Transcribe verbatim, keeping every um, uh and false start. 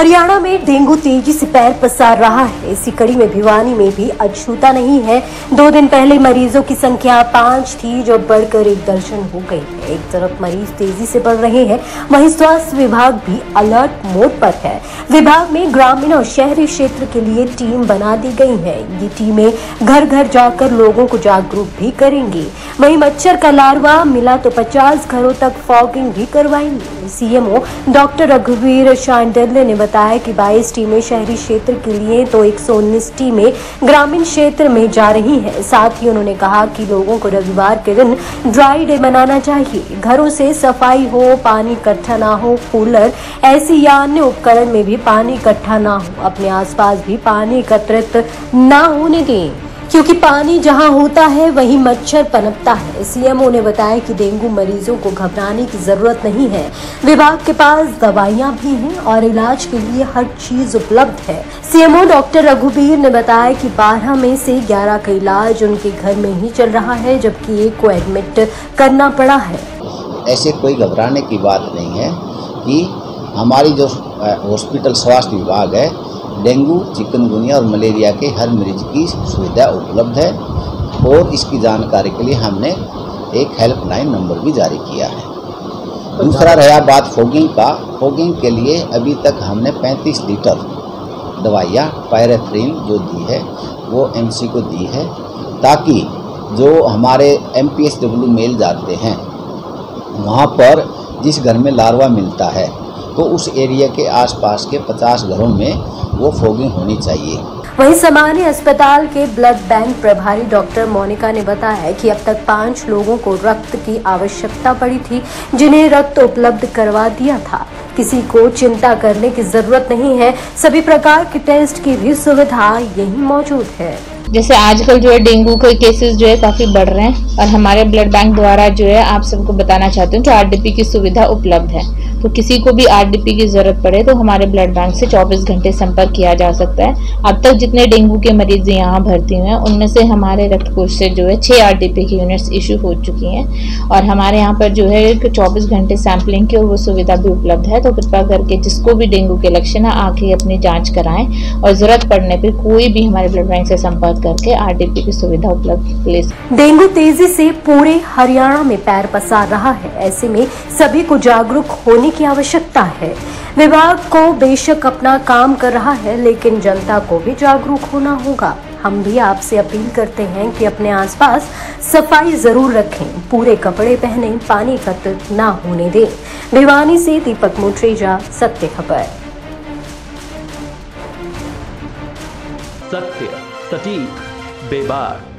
हरियाणा में डेंगू तेजी से पैर पसार रहा है। इसी कड़ी में भिवानी में भी अछूता नहीं है। दो दिन पहले मरीजों की संख्या पांच थी, जो बढ़कर एक दर्जन हो गई है। एक तरफ मरीज तेजी से बढ़ रहे हैं, वहीं स्वास्थ्य विभाग भी अलर्ट मोड पर है। विभाग में ग्रामीण और शहरी क्षेत्र के लिए टीम बना दी गई है। ये टीमें घर घर जाकर लोगों को जागरूक भी करेंगी। वहीं मच्छर का लार्वा मिला तो पचास घरों तक फॉगिंग भी करवाएंगे। सीएमओ डॉक्टर रघुवीर शांडिल्य ने बताया कि बाईस टीमें शहरी क्षेत्र के लिए तो एक सौ उन्नीस टीमें ग्रामीण क्षेत्र में जा रही हैं। साथ ही उन्होंने कहा कि लोगों को रविवार के दिन ड्राई डे मनाना चाहिए। घरों से सफाई हो, पानी इकट्ठा ना हो, कूलर ऐसी या अन्य उपकरण में भी पानी इकट्ठा ना हो। अपने आसपास भी पानी एकत्रित ना होने दें, क्योंकि पानी जहां होता है वहीं मच्छर पनपता है। सीएमओ ने बताया कि डेंगू मरीजों को घबराने की जरूरत नहीं है। विभाग के पास दवाइयां भी हैं और इलाज के लिए हर चीज उपलब्ध है। सीएमओ डॉक्टर रघुवीर ने बताया कि बारह में से ग्यारह का इलाज उनके घर में ही चल रहा है, जबकि एक को एडमिट करना पड़ा है। ऐसे कोई घबराने की बात नहीं है कि हमारी जो हॉस्पिटल स्वास्थ्य विभाग है, डेंगू, चिकनगुनिया और मलेरिया के हर मरीज की सुविधा उपलब्ध है। और इसकी जानकारी के लिए हमने एक हेल्पलाइन नंबर भी जारी किया है। दूसरा रहा बात फॉगिंग का, फॉगिंग के लिए अभी तक हमने पैंतीस लीटर दवाइयाँ पायरेथ्रिन जो दी है वो एमसी को दी है, ताकि जो हमारे एमपीएसडब्ल्यू मेल जाते हैं वहाँ पर जिस घर में लार्वा मिलता है तो उस एरिया के आसपास के पचास घरों में वो फॉगिंग होनी चाहिए। वहीं सामान्य अस्पताल के ब्लड बैंक प्रभारी डॉक्टर मोनिका ने बताया कि अब तक पांच लोगों को रक्त की आवश्यकता पड़ी थी, जिन्हें रक्त उपलब्ध करवा दिया था। किसी को चिंता करने की जरूरत नहीं है। सभी प्रकार के टेस्ट की भी सुविधा यही मौजूद है। जैसे आजकल जो है डेंगू के केसेस जो है काफी बढ़ रहे हैं और हमारे ब्लड बैंक द्वारा जो है आप सबको बताना चाहती हूँ कि आरडीपी की सुविधा उपलब्ध है। तो किसी को भी आरडीपी की जरूरत पड़े तो हमारे ब्लड बैंक से चौबीस घंटे संपर्क किया जा सकता है। अब तक जितने डेंगू के मरीज यहाँ भर्ती हुए हैं उनमें से हमारे रक्त कोष से जो है छह आरडीपी की यूनिट्स इशू हो चुकी हैं और हमारे यहाँ पर जो है चौबीस घंटे सैंपलिंग की और वो सुविधा भी उपलब्ध है। तो कृपा करके जिसको भी डेंगू के लक्षण है आके अपनी जाँच कराएं और जरूरत पड़ने पर कोई भी हमारे ब्लड बैंक से संपर्क करके आरडीपी की सुविधा उपलब्ध ले। डेंगू तेजी से पूरे हरियाणा में पैर पसार रहा है। ऐसे में सभी को जागरूक होने की आवश्यकता है। विभाग को बेशक अपना काम कर रहा है, लेकिन जनता को भी जागरूक होना होगा। हम भी आपसे अपील करते हैं कि अपने आसपास सफाई जरूर रखें, पूरे कपड़े पहने, पानी एकत्रित ना होने दें। भिवानी से दीपक मोटरेजा, सत्य खबर। सत्य, सटीक, बेबाक।